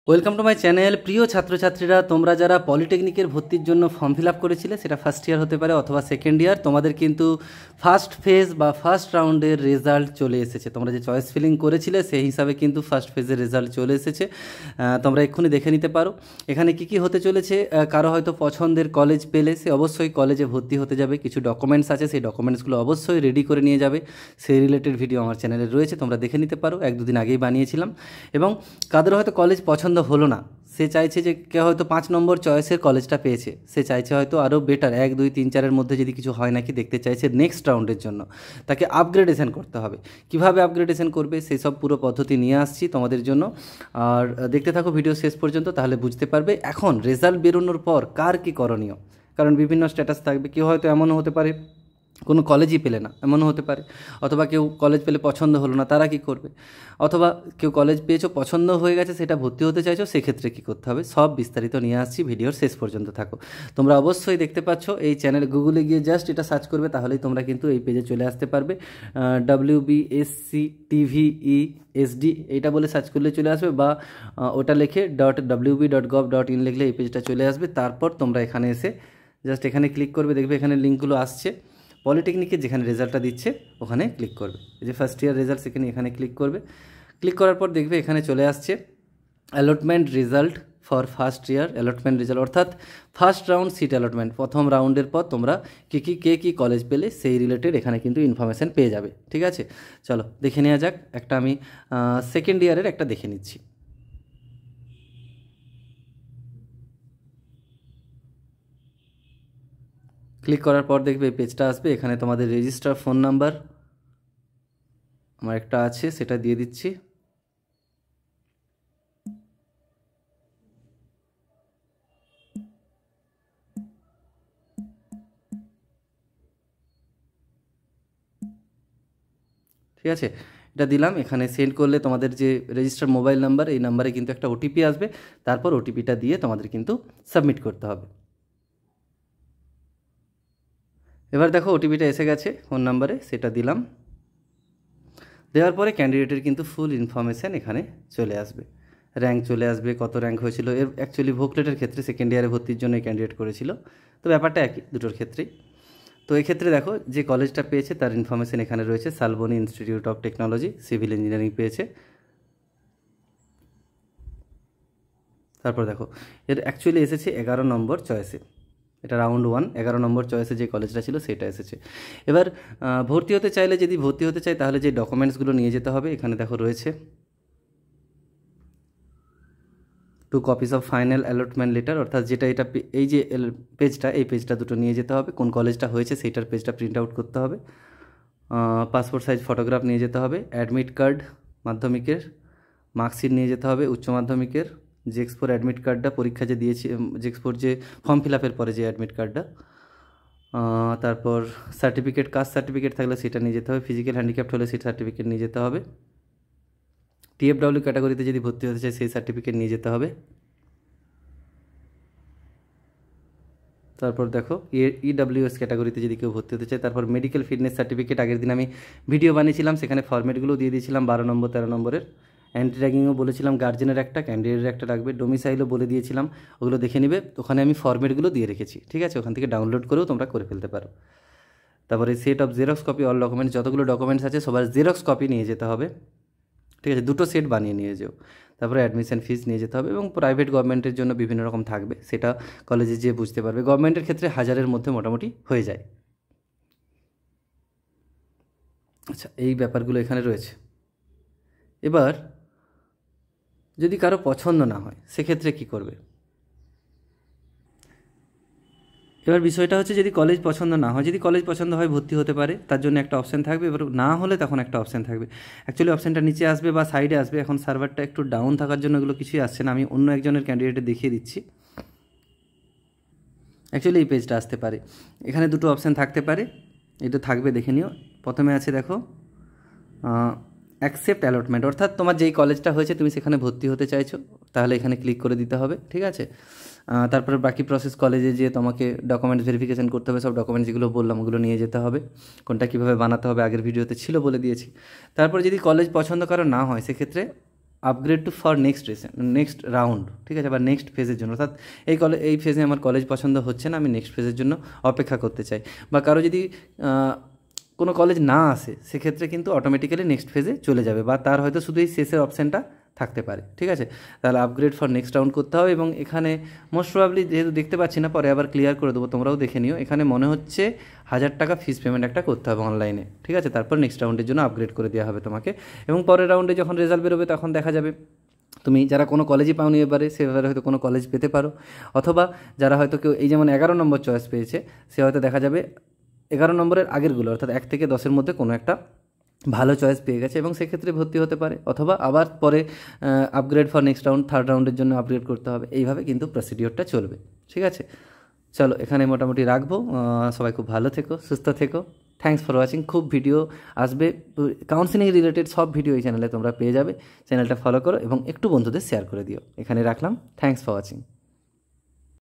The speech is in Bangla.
Welcome to my channel. প্রিয় ছাত্রছাত্রীরা, তোমরা যারা পলিটেকনিকের ভর্তির জন্য ফর্ম ফিল আপ করেছিলে, সেটা ফার্স্ট ইয়ার হতে পারে অথবা সেকেন্ড ইয়ার, তোমাদের কিন্তু ফার্স্ট ফেজ বা ফার্স্ট রাউন্ডের রেজাল্ট চলে এসেছে। তোমরা যে চয়েস ফিলিং করেছিলে সেই হিসাবে কিন্তু ফার্স্ট ফেজের রেজাল্ট চলে এসেছে। তোমরা এক্ষুনি দেখে নিতে পারো এখানে কি কি হতে চলেছে। কারো হয়তো পছন্দের কলেজ পেলে সে অবশ্যই কলেজে ভর্তি হতে যাবে। কিছু ডকুমেন্টস আছে, সেই ডকুমেন্টসগুলো অবশ্যই রেডি করে নিয়ে যাবে। সেই রিলেটেড ভিডিও আমার চ্যানেলে রয়েছে, তোমরা দেখে নিতে পারো। 1-2 দিন আগেই বানিয়েছিলাম। এবং কাদের হয়তো কলেজ পছন্দ হলো না, সে চাইছে যে কেউ হয়তো 5 নম্বর চয়েসের কলেজটা পেয়েছে, সে চাইছে হয়তো আরও বেটার 1, 2, 3, 4-এর মধ্যে যদি কিছু হয় নাকি দেখতে চাইছে নেক্সট রাউন্ডের জন্য, তাকে আপগ্রেডেশন করতে হবে। কিভাবে আপগ্রেডেশন করবে সেই সব পুরো পদ্ধতি নিয়ে আসছি তোমাদের জন্য। আর দেখতে থাকো ভিডিও শেষ পর্যন্ত, তাহলে বুঝতে পারবে এখন রেজাল্ট বেরোনোর পর কার কী করণীয়। কারণ বিভিন্ন স্ট্যাটাস থাকবে, কেউ হয়তো এমনও হতে পারে কোনো কলেজই পেলে না, এমনও হতে পারে। অথবা কেউ কলেজ পেলে পছন্দ হলো না, তারা কি করবে। অথবা কেউ কলেজ পেয়েছো, পছন্দ হয়ে গেছে, সেটা ভর্তি হতে চাইছো, সেক্ষেত্রে কী করতে হবে, সব বিস্তারিত নিয়ে আসছি। ভিডিওর শেষ পর্যন্ত থাকো। তোমরা অবশ্যই দেখতে পাচ্ছ এই চ্যানেল, গুগলে গিয়ে জাস্ট এটা সার্চ করবে, তাহলেই তোমরা কিন্তু এই পেজে চলে আসতে পারবে। WBSCTVESD এইটা বলে সার্চ করলে চলে আসবে, বা ওটা লিখে .wb.gov.in লিখলে এই পেজটা চলে আসবে। তারপর তোমরা এখানে এসে জাস্ট এখানে ক্লিক করবে, দেখবে এখানে লিঙ্কগুলো আসছে। পলিটেকনিকের যেখানে রেজাল্টটা দিচ্ছে ওখানে ক্লিক করবে, এই যে ফার্স্ট ইয়ার রেজাল্ট, সেখানে এখানে ক্লিক করবে। ক্লিক করার পর দেখবে এখানে চলে আসছে allotment result for first year. Allotment result অর্থাৎ ফার্স্ট রাউন্ড সিট অ্যালটমেন্ট, প্রথম রাউন্ডের পর তোমরা কে কলেজ পেলে সেই রিলেটেড এখানে কিন্তু ইনফরমেশান পেয়ে যাবে। ঠিক আছে, চলো দেখে নেওয়া যাক। একটা আমি সেকেন্ড ইয়ারের একটা দেখে নিচ্ছি। ক্লিক করার পর দেখবে এই পেজটা আসবে। এখানে তোমাদের রেজিস্টার ফোন নাম্বার আমার একটা আছে, সেটা দিয়ে দিচ্ছি। ঠিক আছে, এটা দিলাম। এখানে সেন্ড করলে তোমাদের যে রেজিস্টার মোবাইল নাম্বার, এই নাম্বারে কিন্তু একটা ওটিপি আসবে। তারপর ওটিপিটা দিয়ে তোমাদের কিন্তু সাবমিট করতে হবে। এবার দেখো ওটিপিটা এসে গেছে ফোন নাম্বারে, সেটা দিলাম। দেওয়ার পরে ক্যান্ডিডেটের কিন্তু ফুল ইনফরমেশান এখানে চলে আসবে। র্যাঙ্ক চলে আসবে, কত র্যাঙ্ক হয়েছিল। এর অ্যাকচুয়ালি ভোকলেটের ক্ষেত্রে সেকেন্ড ইয়ারে ভর্তির জন্য ক্যান্ডিডেট করেছিল, তো ব্যাপারটা একই দুটোর ক্ষেত্রেই। তো এক্ষেত্রে দেখো যে কলেজটা পেয়েছে তার ইনফরমেশান এখানে রয়েছে। Salboni institute of technology, civil engineering পেয়েছে। তারপর দেখো এর অ্যাকচুয়ালি এসেছে 11 নম্বর চয়েসে, এটা রাউন্ড 1 11 নম্বর চয়েসে যে কলেজটা ছিল সেটা এসেছে। এবার ভর্তি হতে চাইলে, যদি ভর্তি হতে চাই, তাহলে যে ডকুমেন্টসগুলো নিয়ে যেতে হবে এখানে দেখো রয়েছে। 2 copies of final allotment letter, অর্থাৎ যেটা এটা এই যে পেজটা, এই পেজটা দুটো নিয়ে যেতে হবে। কোন কলেজটা হয়েছে সেইটার পেজটা প্রিন্ট আউট করতে হবে। পাসপোর্ট সাইজ ফটোগ্রাফ নিয়ে যেতে হবে। অ্যাডমিট কার্ড মাধ্যমিকের, মার্কশিট নিয়ে যেতে হবে উচ্চ মাধ্যমিকের, জেক্সপোর অ্যাডমিট কার্ডটা পরীক্ষা যে দিয়েছি, জেক্সপোর যে ফর্ম ফিল আপের পরে যে অ্যাডমিট কার্ডটা। তারপর সার্টিফিকেট, কাস্ট সার্টিফিকেট থাকলে সেটা নিয়ে যেতে হবে। ফিজিক্যাল হ্যান্ডিক্যাপ্ট হলে সেই সার্টিফিকেট নিয়ে যেতে হবে। TFW ক্যাটাগরিতে যদি ভর্তি হতে চায় সেই সার্টিফিকেট নিয়ে যেতে হবে। তারপর দেখো EWS ক্যাটাগরিতে যদি কেউ ভর্তি হতে চায়, তারপর মেডিকেল ফিটনেস সার্টিফিকেট। আগের দিন আমি ভিডিও বানিয়েছিলাম, সেখানে ফরম্যাটগুলো দিয়ে দিয়েছিলাম 12 নম্বর 13 নম্বরের। অ্যান্টি র্যাগিংও বলেছিলাম, গার্জেনের একটা, ক্যান্ডিডেটের একটা রাখবে। ডোমিসাইলও বলে দিয়েছিলাম, ওগুলো দেখে নিবে। ওখানে আমি ফরম্যাটগুলো দিয়ে রেখেছি, ঠিক আছে, ওখান থেকে ডাউনলোড করেও তোমরা করে ফেলতে পারো। তারপরে set of xerox copy all documents, যতগুলো ডকুমেন্টস আছে সবার জেরক্স কপি নিয়ে যেতে হবে। ঠিক আছে, 2টো সেট বানিয়ে নিয়ে যেও। তারপরে অ্যাডমিশন ফিস নিয়ে যেতে হবে। এবং প্রাইভেট গভর্নমেন্টের জন্য বিভিন্ন রকম থাকবে, সেটা কলেজে যেয়ে বুঝতে পারবে। গভর্নমেন্টের ক্ষেত্রে 1000-এর মধ্যে মোটামুটি হয়ে যায়। আচ্ছা, এই ব্যাপারগুলো এখানে রয়েছে। এবার যদি কারো পছন্দ না হয় সেক্ষেত্রে কি করবে। এবার বিষয়টা হচ্ছে, যদি কলেজ পছন্দ না হয়, যদি কলেজ পছন্দ হয় ভর্তি হতে পারে, তার জন্য একটা অপশান থাকবে। এবার না হলে তখন একটা অপশান থাকবে। অ্যাকচুয়ালি অপশানটা নিচে আসবে বা সাইডে আসবে। এখন সার্ভারটা একটু ডাউন থাকার জন্য এগুলো কিছুই আসছে না। আমি অন্য একজনের ক্যান্ডিডেটে দেখিয়ে দিচ্ছি। অ্যাকচুয়ালি এই পেজটা আসতে পারে। এখানে 2টো অপশান থাকতে পারে, এটা থাকবে, দেখে নিও। প্রথমে আছে দেখো অ্যাকসেপ্ট অ্যালটমেন্ট, অর্থাৎ তোমার যেই কলেজটা হয়েছে তুমি সেখানে ভর্তি হতে চাইছো, তাহলে এখানে ক্লিক করে দিতে হবে। ঠিক আছে, তারপরে বাকি প্রসেস, কলেজে যে তোমাকে ডকুমেন্টস ভেরিফিকেশন করতে হবে, সব ডকুমেন্টস যেগুলো বললাম ওগুলো নিয়ে যেতে হবে। কোনটা কীভাবে বানাতে হবে আগের ভিডিওতে ছিল, বলে দিয়েছি। তারপরে যদি কলেজ পছন্দ কারো না হয় সেক্ষেত্রে upgrade to for next round, ঠিক আছে, বা নেক্সট ফেজের জন্য। অর্থাৎ এই ফেজে আমার কলেজ পছন্দ হচ্ছে না, আমি নেক্সট ফেজের জন্য অপেক্ষা করতে চাই। বা কারো যদি কোনো কলেজ না আসে, সেক্ষেত্রে কিন্তু অটোমেটিক্যালি নেক্সট ফেজে চলে যাবে, বা তার হয়তো শুধু এই শেষের অপশানটা থাকতে পারে, ঠিক আছে। তাহলে আপগ্রেড ফর নেক্সট রাউন্ড করতে হবে। এবং এখানে মোস্ট প্রবাবলি, যেহেতু দেখতে পাচ্ছি না, পরে আবার ক্লিয়ার করে দেবো, তোমরাও দেখে নিও। এখানে মনে হচ্ছে 1000 টাকা ফিস পেমেন্ট একটা করতে হবে অনলাইনে, ঠিক আছে। তারপর নেক্সট রাউন্ডের জন্য আপগ্রেড করে দেওয়া হবে তোমাকে। এবং পরের রাউন্ডে যখন রেজাল্ট বেরোবে তখন দেখা যাবে। তুমি যারা কোনো কলেজই পাওনি এবারে, সেভাবে হয়তো কোনো কলেজ পেতে পারো। অথবা যারা হয়তো কেউ এই যেমন 11 নম্বর চয়েস পেয়েছে, সে হয়তো দেখা যাবে 11 নম্বরের আগেরগুলো, অর্থাৎ 1 থেকে 10-এর মধ্যে কোনো একটা ভালো চয়েস পেয়ে গেছে, এবং সেক্ষেত্রে ভর্তি হতে পারে। অথবা আবার পরে upgrade for next round, third রাউন্ডের জন্য আপগ্রেড করতে হবে। এইভাবে কিন্তু প্রসিডিওরটা চলবে, ঠিক আছে। চলো এখানে মোটামুটি রাখবো। সবাই খুব ভালো থেকো, সুস্থ থেকো। Thanks for watching. খুব ভিডিও আসবে কাউন্সিলিং রিলেটেড, সব ভিডিও এই চ্যানেলে তোমরা পেয়ে যাবে। চ্যানেলটা ফলো করো এবং একটু বন্ধুদের শেয়ার করে দিও। এখানে রাখলাম। Thanks for watching.